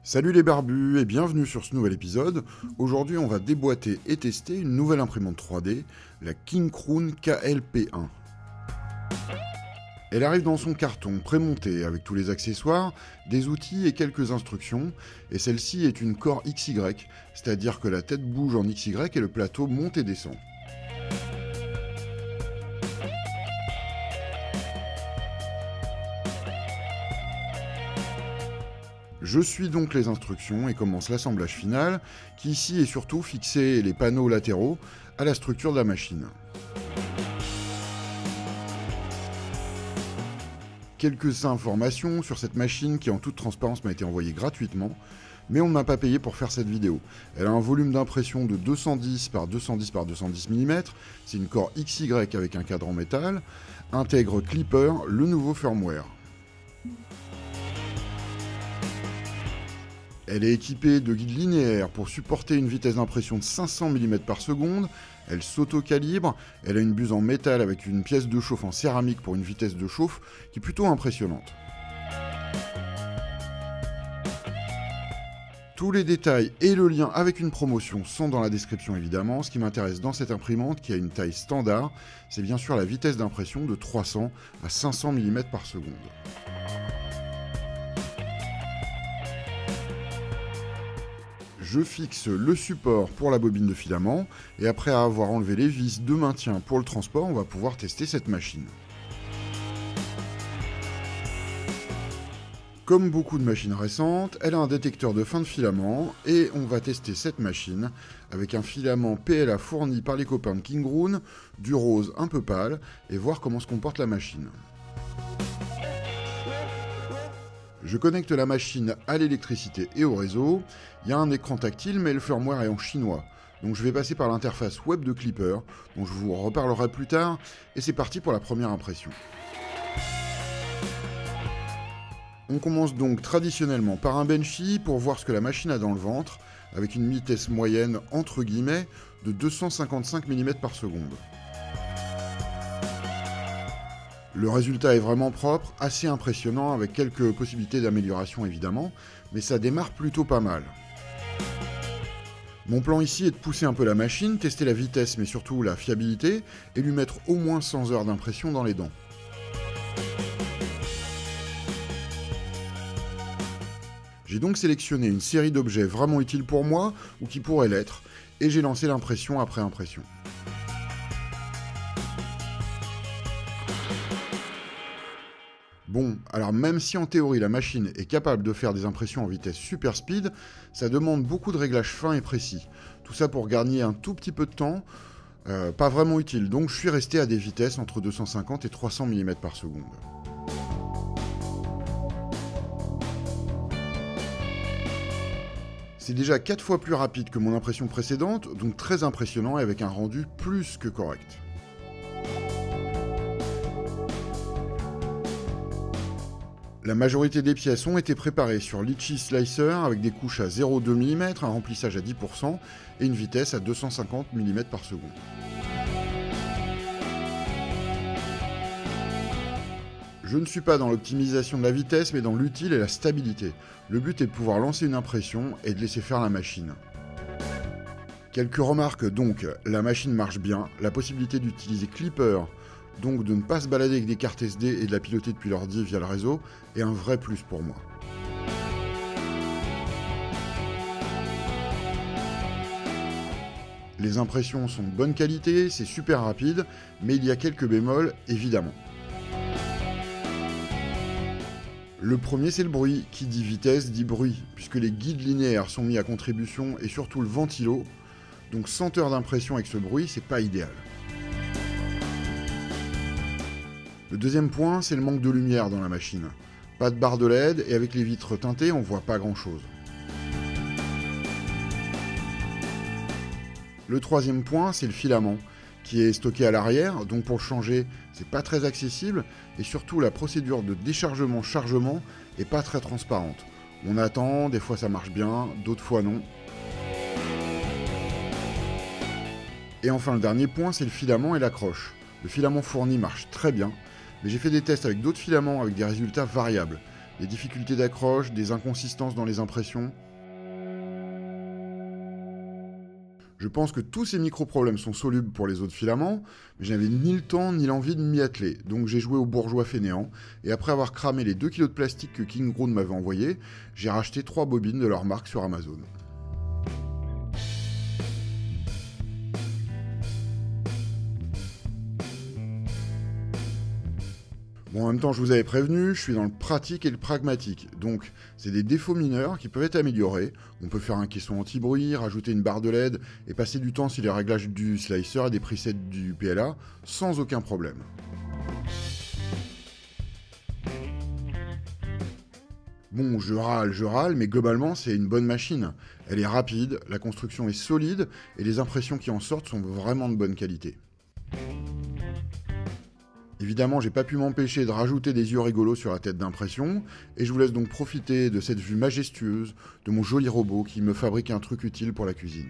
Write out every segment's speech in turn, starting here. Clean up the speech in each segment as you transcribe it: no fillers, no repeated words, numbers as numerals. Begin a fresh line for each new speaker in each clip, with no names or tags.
Salut les barbus et bienvenue sur ce nouvel épisode. Aujourd'hui on va déboîter et tester une nouvelle imprimante 3D, la KingKroon KLP1. Elle arrive dans son carton prémonté avec tous les accessoires, des outils et quelques instructions, et celle-ci est une Core XY, c'est-à-dire que la tête bouge en XY et le plateau monte et descend. Je suis donc les instructions et commence l'assemblage final, qui ici est surtout fixer les panneaux latéraux à la structure de la machine. Quelques informations sur cette machine qui en toute transparence m'a été envoyée gratuitement, mais on ne m'a pas payé pour faire cette vidéo. Elle a un volume d'impression de 210 par 210 par 210 mm, c'est une Core XY avec un cadre en métal, intègre Klipper, le nouveau firmware. Elle est équipée de guides linéaires pour supporter une vitesse d'impression de 500 mm par seconde, elle s'auto-calibre, elle a une buse en métal avec une pièce de chauffe en céramique pour une vitesse de chauffe qui est plutôt impressionnante. Tous les détails et le lien avec une promotion sont dans la description évidemment. Ce qui m'intéresse dans cette imprimante qui a une taille standard, c'est bien sûr la vitesse d'impression de 300 à 500 mm par seconde. Je fixe le support pour la bobine de filament et après avoir enlevé les vis de maintien pour le transport, on va pouvoir tester cette machine. Comme beaucoup de machines récentes, elle a un détecteur de fin de filament et on va tester cette machine avec un filament PLA fourni par les copains de KingKroon, du rose un peu pâle, et voir comment se comporte la machine. Je connecte la machine à l'électricité et au réseau. Il y a un écran tactile, mais le firmware est en chinois. Donc je vais passer par l'interface web de Klipper, dont je vous reparlerai plus tard, et c'est parti pour la première impression. On commence donc traditionnellement par un benchy pour voir ce que la machine a dans le ventre, avec une vitesse moyenne entre guillemets de 255 mm par seconde. Le résultat est vraiment propre, assez impressionnant avec quelques possibilités d'amélioration évidemment, mais ça démarre plutôt pas mal. Mon plan ici est de pousser un peu la machine, tester la vitesse mais surtout la fiabilité, et lui mettre au moins 100 heures d'impression dans les dents. J'ai donc sélectionné une série d'objets vraiment utiles pour moi, ou qui pourraient l'être, et j'ai lancé l'impression après impression. Bon, alors même si en théorie la machine est capable de faire des impressions en vitesse super speed, ça demande beaucoup de réglages fins et précis. Tout ça pour gagner un tout petit peu de temps, pas vraiment utile, donc je suis resté à des vitesses entre 250 et 300 mm par seconde. C'est déjà 4 fois plus rapide que mon impression précédente, donc très impressionnant et avec un rendu plus que correct. La majorité des pièces ont été préparées sur Litchi Slicer avec des couches à 0,2 mm, un remplissage à 10% et une vitesse à 250 mm par seconde. Je ne suis pas dans l'optimisation de la vitesse mais dans l'utile et la stabilité. Le but est de pouvoir lancer une impression et de laisser faire la machine. Quelques remarques donc, la machine marche bien, la possibilité d'utiliser Klipper, donc de ne pas se balader avec des cartes SD et de la piloter depuis l'ordi via le réseau, est un vrai plus pour moi. Les impressions sont de bonne qualité, c'est super rapide, mais il y a quelques bémols, évidemment. Le premier c'est le bruit, qui dit vitesse dit bruit, puisque les guides linéaires sont mis à contribution et surtout le ventilo, donc 100 heures d'impression avec ce bruit, c'est pas idéal. Le deuxième point, c'est le manque de lumière dans la machine. Pas de barre de LED et avec les vitres teintées, on voit pas grand chose. Le troisième point, c'est le filament, qui est stocké à l'arrière, donc pour le changer, c'est pas très accessible, et surtout la procédure de déchargement-chargement est pas très transparente. On attend, des fois ça marche bien, d'autres fois non. Et enfin le dernier point, c'est le filament et l'accroche. Le filament fourni marche très bien, mais j'ai fait des tests avec d'autres filaments avec des résultats variables. des difficultés d'accroche, des inconsistances dans les impressions. Je pense que tous ces micro-problèmes sont solubles pour les autres filaments, mais je n'avais ni le temps ni l'envie de m'y atteler, donc j'ai joué au bourgeois fainéant, et après avoir cramé les 2 kg de plastique que King Ground m'avait envoyé, j'ai racheté 3 bobines de leur marque sur Amazon. Bon, en même temps, je vous avais prévenu, je suis dans le pratique et le pragmatique. Donc, c'est des défauts mineurs qui peuvent être améliorés. On peut faire un caisson anti-bruit, rajouter une barre de LED et passer du temps sur les réglages du slicer et des presets du PLA sans aucun problème. Bon, je râle, mais globalement, c'est une bonne machine. Elle est rapide, la construction est solide et les impressions qui en sortent sont vraiment de bonne qualité. Évidemment, j'ai pas pu m'empêcher de rajouter des yeux rigolos sur la tête d'impression, et je vous laisse donc profiter de cette vue majestueuse de mon joli robot qui me fabrique un truc utile pour la cuisine.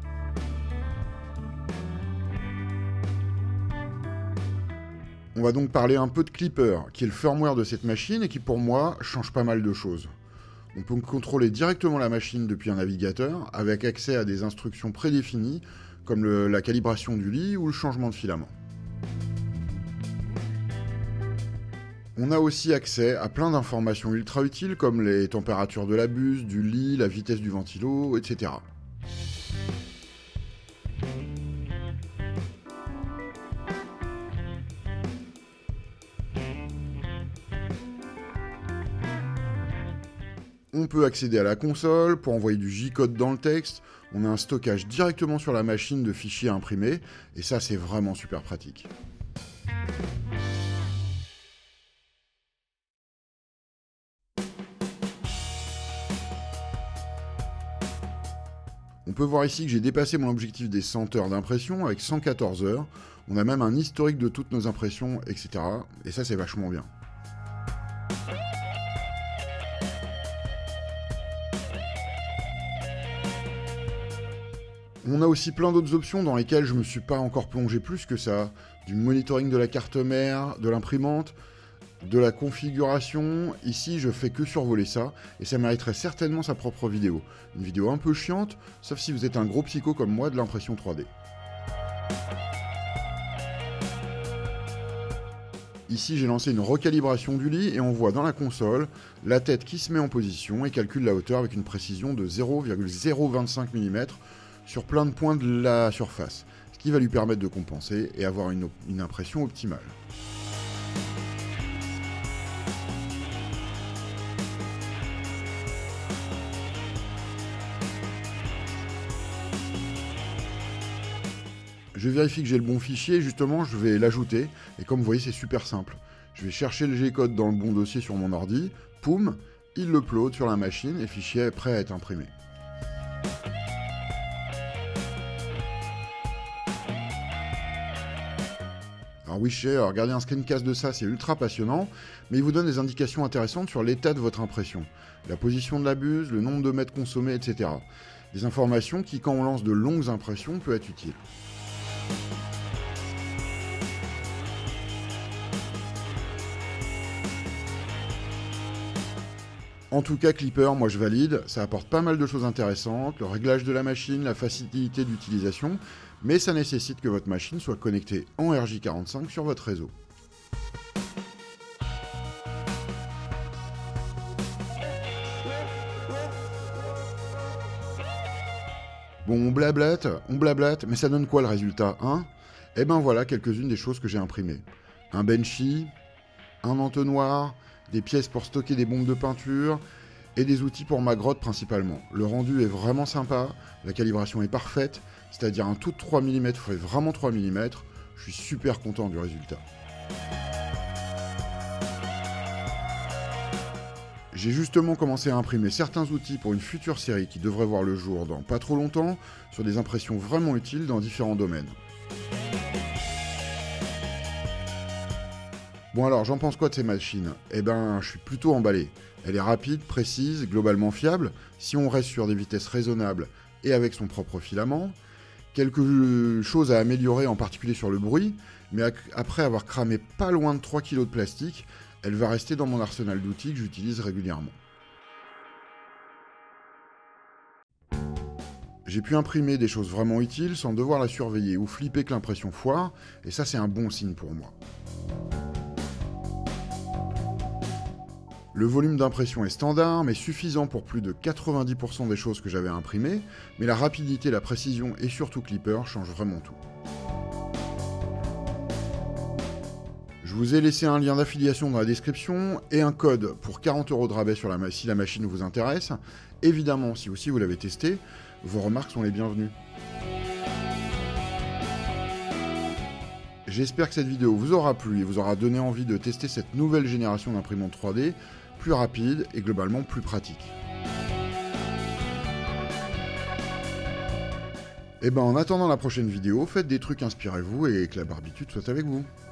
On va donc parler un peu de Clipper, qui est le firmware de cette machine et qui pour moi change pas mal de choses. On peut contrôler directement la machine depuis un navigateur, avec accès à des instructions prédéfinies, comme la calibration du lit ou le changement de filament. On a aussi accès à plein d'informations ultra utiles comme les températures de la buse, du lit, la vitesse du ventilo, etc. On peut accéder à la console pour envoyer du J-code dans le texte, on a un stockage directement sur la machine de fichiers imprimés, et ça c'est vraiment super pratique. On peut voir ici que j'ai dépassé mon objectif des 100 heures d'impression avec 114 heures. On a même un historique de toutes nos impressions, etc. Et ça, c'est vachement bien. On a aussi plein d'autres options dans lesquelles je ne me suis pas encore plongé plus que ça. Du monitoring de la carte mère, de l'imprimante, de la configuration. Ici, je fais que survoler ça, et ça mériterait certainement sa propre vidéo. Une vidéo un peu chiante, sauf si vous êtes un gros psycho comme moi de l'impression 3D. Ici, j'ai lancé une recalibration du lit, et on voit dans la console la tête qui se met en position et calcule la hauteur avec une précision de 0,025 mm sur plein de points de la surface, ce qui va lui permettre de compenser et avoir une impression optimale. Je vérifie que j'ai le bon fichier, justement je vais l'ajouter, et comme vous voyez c'est super simple. Je vais chercher le G-code dans le bon dossier sur mon ordi, poum, il l'upload sur la machine et le fichier est prêt à être imprimé. Alors oui, je sais, regarder un screencast de ça c'est ultra passionnant, mais il vous donne des indications intéressantes sur l'état de votre impression, la position de la buse, le nombre de mètres consommés, etc. Des informations qui, quand on lance de longues impressions, peuvent être utiles. En tout cas, Clipper, moi je valide, ça apporte pas mal de choses intéressantes, le réglage de la machine, la facilité d'utilisation, mais ça nécessite que votre machine soit connectée en RJ45 sur votre réseau. Bon, on blablate, mais ça donne quoi le résultat, hein? Eh ben voilà quelques-unes des choses que j'ai imprimées. Un benchy, un entonnoir, des pièces pour stocker des bombes de peinture, et des outils pour ma grotte principalement. Le rendu est vraiment sympa, la calibration est parfaite, c'est-à-dire un tout de 3 mm fait vraiment 3 mm, je suis super content du résultat. J'ai justement commencé à imprimer certains outils pour une future série qui devrait voir le jour dans pas trop longtemps, sur des impressions vraiment utiles dans différents domaines. Bon alors, j'en pense quoi de ces machines? Eh ben, je suis plutôt emballé. Elle est rapide, précise, globalement fiable, si on reste sur des vitesses raisonnables et avec son propre filament. Quelque chose à améliorer, en particulier sur le bruit, mais après avoir cramé pas loin de 3 kg de plastique, Elle va rester dans mon arsenal d'outils que j'utilise régulièrement. J'ai pu imprimer des choses vraiment utiles sans devoir la surveiller ou flipper que l'impression foire, et ça c'est un bon signe pour moi. Le volume d'impression est standard, mais suffisant pour plus de 90% des choses que j'avais imprimées, mais la rapidité, la précision et surtout Clipper changent vraiment tout. Je vous ai laissé un lien d'affiliation dans la description et un code pour 40 € de rabais si la machine vous intéresse. Évidemment, si aussi vous l'avez testé, vos remarques sont les bienvenues. J'espère que cette vidéo vous aura plu et vous aura donné envie de tester cette nouvelle génération d'imprimantes 3D, plus rapide et globalement plus pratique. Et ben en attendant la prochaine vidéo, faites des trucs, inspirez-vous et que la barbitude soit avec vous.